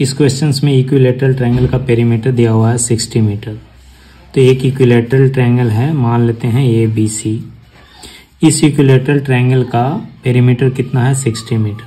इस क्वेश्चन में equilateral triangle का पेरीमीटर दिया हुआ है 60 मीटर। तो एक इक्विलैटरल ट्रायंगल है, मान लेते हैं ABC। इस इक्विलैटरल ट्रायंगल का पेरीमीटर कितना है 60 metre.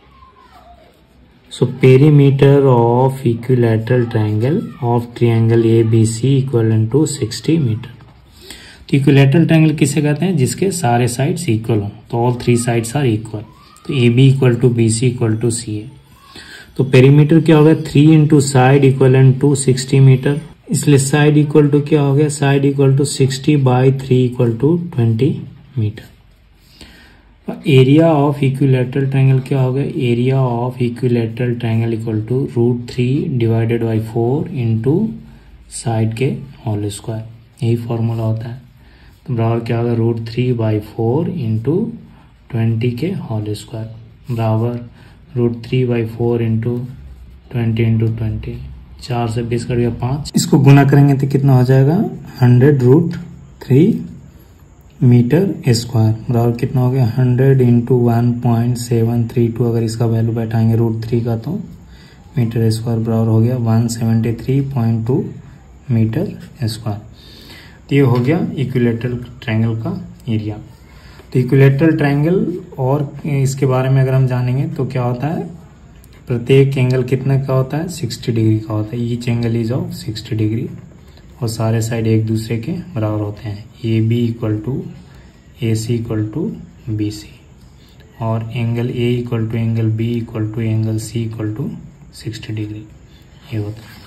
So perimeter of equilateral triangle of triangle ABC equal to 60 metre. तो इक्विलैटरल ट्रायंगल किसे कहते हैं, जिसके सारे साइड्स इक्वल हो। तो ऑल 3 साइड्स आर इक्वल। तो AB equal to BC equal to CA। तो पेरीमीटर क्या हो गया 3 into side equal to 60 metre. इसलिए साइड इक्वल टू क्या हो गया, side equal to 60 by 3 equal to 20 metre. Area of equilateral triangle क्या हो गया, area of equilateral triangle equal to √3 divided by 4 into side के होल स्क्वायर। यही formula होता है। तो बराबर क्या होगा √3 बाई 4 इंटू 20 के होल स्क्वायर बराबर √3 बाई 4 इंटू 20 इंटू 20। 4 से 20 कर दिया 5। इसको गुना करेंगे तो कितना हो जाएगा 100√3 मीटर स्क्वायर बराबर कितना हो गया 100 इंटू 1.732। अगर इसका वैल्यू बैठाएंगे √3 का तो मीटर स्क्वायर बराबर हो गया 173.2 मीटर स्क्वायर। तो ये हो गया इक्विलैटरल ट्रायंगल का एरिया। तो इक्विलैटरल ट्रायंगल और इसके बारे में अगर हम जानेंगे तो क्या होता है, प्रत्येक एंगल कितने का होता है 60 डिग्री का होता है। Each angle is of 60 degree और सारे साइड एक दूसरे के बराबर होते हैं। AB equal to AC equal to BC और angle A equal to angle B equal to angle C equal to 60 degree ये होता है।